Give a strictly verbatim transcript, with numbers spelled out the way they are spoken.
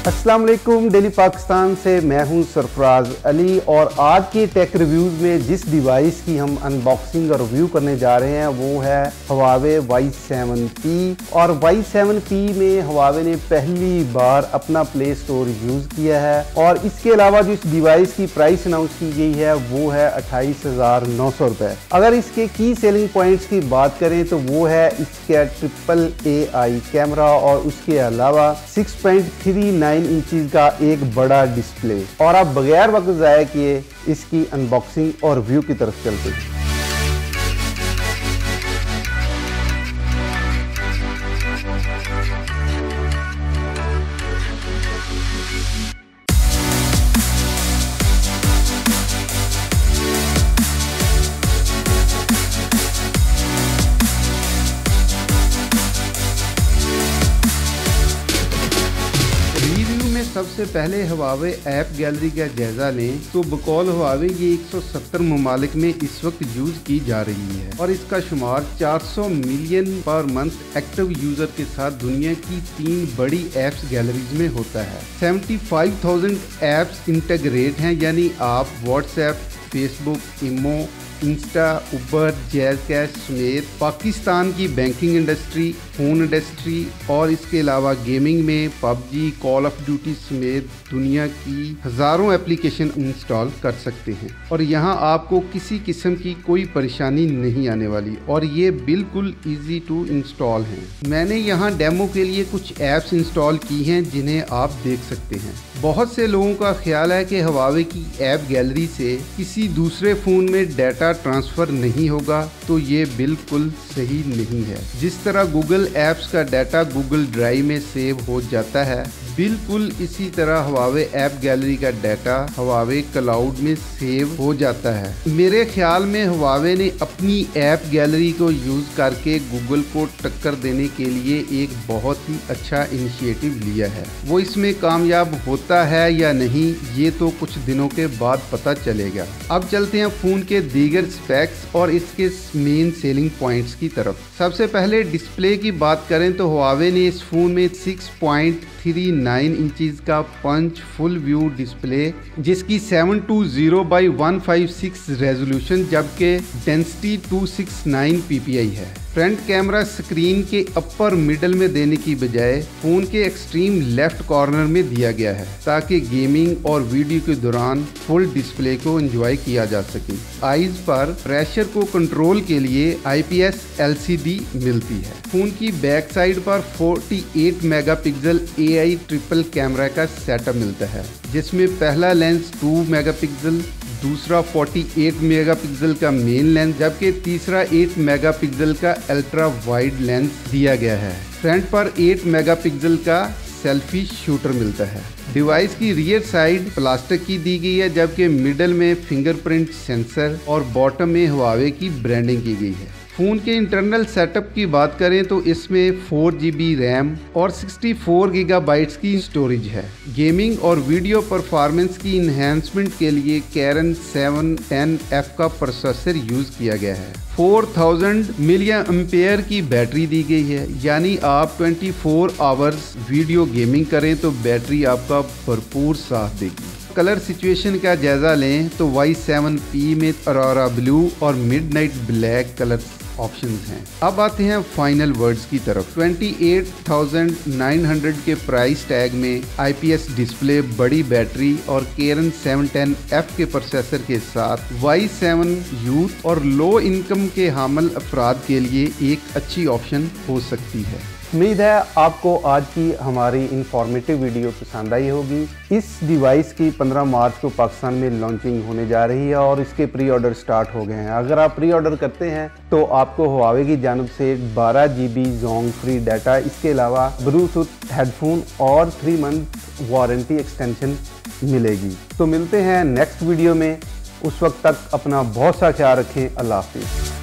अस्सलाम वालेकुम, डेली पाकिस्तान से मैं हूं सरफराज अली और आज के टेक रिव्यूज़ में जिस डिवाइस की हम अनबॉक्सिंग और रिव्यू करने जा रहे हैं वो है Huawei वाई सेवन पी। और वाई सेवन पी में Huawei ने पहली बार अपना प्ले स्टोर यूज़ किया है और इसके अलावा जो इस डिवाइस की प्राइस अनाउंस की गई है वो है अट्ठाईस हज़ार नौ सौ रुपये। अगर इसके की सेलिंग पॉइंट्स की बात करें तो वो है इसका ट्रिपल ए आई कैमरा और उसके अलावा six point three nine inches का एक बड़ा डिस्प्ले। और आप बगैर वक्त ज़ाया किए इसकी अनबॉक्सिंग और व्यू की तरफ चलते हैं। सबसे पहले Huawei ऐप गैलरी का जायजा लें तो बकौल Huawei ये एक सौ सत्तर ममालिक में इस वक्त यूज की जा रही है और इसका शुमार चार सौ million per month active user के साथ दुनिया की तीन बड़ी ऐप्स गैलरीज में होता है। पचहत्तर हज़ार ऐप्स इंटीग्रेट हैं, यानी आप WhatsApp, Facebook, imo, Insta, Uber, Jazz Cash समेत पाकिस्तान की बैंकिंग इंडस्ट्री, फोन इंडस्ट्री और इसके अलावा गेमिंग में पबजी, कॉल ऑफ ड्यूटी समेत दुनिया की हज़ारों एप्लीकेशन इंस्टॉल कर सकते हैं और यहां आपको किसी किस्म की कोई परेशानी नहीं आने वाली और ये बिल्कुल इजी टू इंस्टॉल हैं। मैंने यहां डेमो के लिए कुछ ऐप्स इंस्टॉल की हैं जिन्हें आप देख सकते हैं। बहुत से लोगों का ख्याल है कि Huawei की ऐप गैलरी से किसी दूसरे फ़ोन में डाटा ट्रांसफ़र नहीं होगा, तो ये बिल्कुल सही नहीं है। जिस तरह गूगल ऐप्स का डाटा गूगल ड्राइव में सेव हो जाता है, बिल्कुल इसी तरह Huawei ऐप गैलरी का डाटा Huawei क्लाउड में सेव हो जाता है। मेरे ख्याल में Huawei ने अपनी ऐप गैलरी को यूज़ करके गूगल को टक्कर देने के लिए एक बहुत ही अच्छा इनिशिएटिव लिया है। वो इसमें कामयाब होता है या नहीं, ये तो कुछ दिनों के बाद पता चलेगा। अब चलते हैं फ़ोन के दीगर स्पेक्स और इसके मेन सेलिंग पॉइंट्स की तरफ। सबसे पहले डिस्प्ले की बात करें तो Huawei ने इस फ़ोन में six point three nine inches का पंच फुल व्यू डिस्प्ले जिसकी seven two zero by one five six resolution जबकि density two six nine P P I है। फ्रंट कैमरा स्क्रीन के अपर मिडल में देने की बजाय फोन के एक्सट्रीम लेफ्ट कॉर्नर में दिया गया है ताकि गेमिंग और वीडियो के दौरान फुल डिस्प्ले को एंजॉय किया जा सके। आईज पर प्रेशर को कंट्रोल के लिए I P S L C D मिलती है। फोन की बैक साइड पर अड़तालीस megapixel A I triple camera का सेटअप मिलता है जिसमें पहला लेंस टू मेगापिक्सल, दूसरा अड़तालीस मेगापिक्सल का मेन लेंस जबकि तीसरा आठ मेगापिक्सल का अल्ट्रा वाइड लेंस दिया गया है। फ्रंट पर आठ मेगापिक्सल का सेल्फी शूटर मिलता है। डिवाइस की रियर साइड प्लास्टिक की दी गई है जबकि मिडल में फिंगरप्रिंट सेंसर और बॉटम में Huawei की ब्रांडिंग की गई है। फ़ोन के इंटरनल सेटअप की बात करें तो इसमें फोर जी बी रैम और सिक्सटी फोर गीगाबाइट्स की स्टोरेज है। गेमिंग और वीडियो परफॉर्मेंस की इन्हेंसमेंट के लिए कैरन सेवन टेन एफ का प्रोसेसर यूज़ किया गया है। फोर थाउज़ेंड मिलियन एम्पेयर की बैटरी दी गई है, यानी आप twenty four hours video gaming करें तो बैटरी आपका भरपूर साथ देगी। कलर सिचुएशन का जायजा लें तो वाई सेवन पी में अरोरा ब्लू और मिडनाइट ब्लैक कलर ऑप्शंस हैं। अब आते हैं फाइनल वर्ड्स की तरफ। अट्ठाईस हज़ार नौ सौ के प्राइस टैग में आई पी एस डिस्प्ले, बड़ी बैटरी और कैरन सेवन टेन एफ के प्रोसेसर के साथ वाई सेवन यूथ और लो इनकम के हामिल अफराद के लिए एक अच्छी ऑप्शन हो सकती है। उम्मीद है आपको आज की हमारी इंफॉर्मेटिव वीडियो पसंद आई होगी। इस डिवाइस की पंद्रह मार्च को पाकिस्तान में लॉन्चिंग होने जा रही है और इसके प्री ऑर्डर स्टार्ट हो गए हैं। अगर आप प्री ऑर्डर करते हैं तो आपको Huawei की जानब से बारह G B Zong free data, इसके अलावा ब्लूटूथ हेडफोन और थ्री मंथ वारंटी एक्सटेंशन मिलेगी। तो मिलते हैं नेक्स्ट वीडियो में, उस वक्त तक अपना बहुत सा ख्याल रखें। अल्लाह हाफिज़।